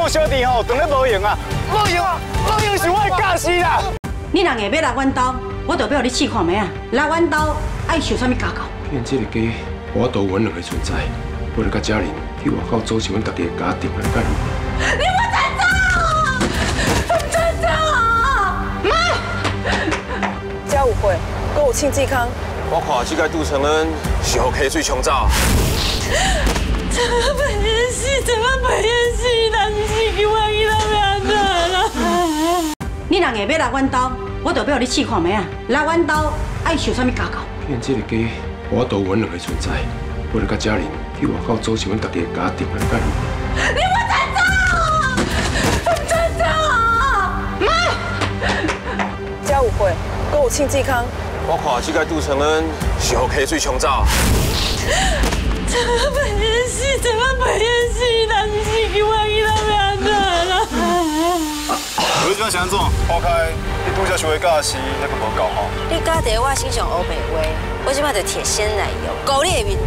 小弟吼，当咧无用啊，无用是我的教师啦。 你若硬要来阮兜，我就要互你试看卖啊！来阮兜爱受啥物教教？ 因这个家，我都阮两个存在，为了甲家人去外口组成阮家己的家庭来干你。 你不准走！准走！妈！ 家有会，阁有庆济康。 我看这个杜承恩是互溪水冲走。 怎么不演戏？怎么不演戏？但是叫我去那边啦！你若硬要来阮兜，我就要互你试看卖啊！来阮兜爱受啥物教教？ 因这个家，我都阮两个存在，为了甲家人去外口组成阮家己的家庭来干你。 你不准走！准走！妈！ 家有会，阁有庆济康。 我看这个杜承恩是互溪水冲走。 怎么不演戏？怎么不演戏？但是叫我去那边啦！ 有什么想做？抛开你拄则想的教师，那个无够好。 你家己我欣赏欧美话，我即摆就铁鲜奶油，狗裂面。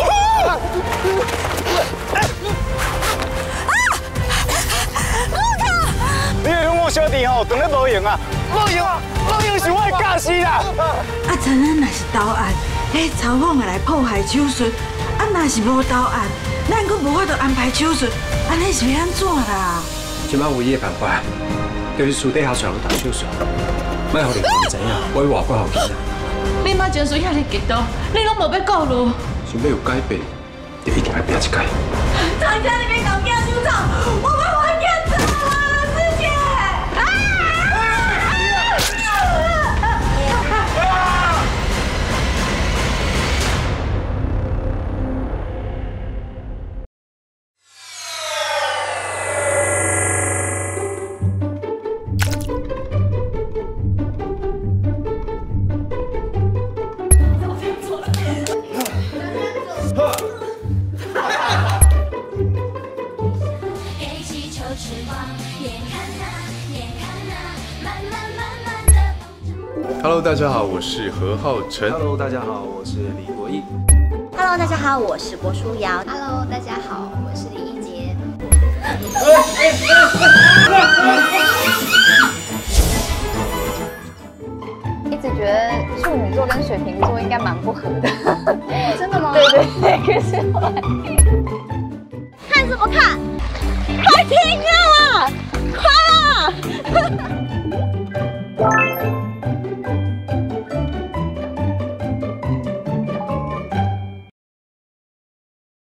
你的我小弟吼，当咧无用啊，无用是我的教师啦。 啊，陈恩若是投案，迄嘲讽的来破坏手术，啊，若是无投案，咱阁无法度安排手术，安尼是要安怎啦？ 即摆唯一的办法，就是私底下上去动手术，莫互人知影我有偌骨后劲。 你妈情绪遐尼激动，你拢无要顾虑。 想要有改变，就一定要拼一改。 张家，你别搞变组长，我们还要走啊，师姐！ Hello， 大家好，我是何浩晨。 Hello， 大家好，我是李国毅。 Hello， 大家好，我是郭书瑶。Hello， 大家好，我是李一杰。 一直觉得处女座跟水瓶座应该蛮不合的。真的吗？对，可是后来看什么看？快停啊！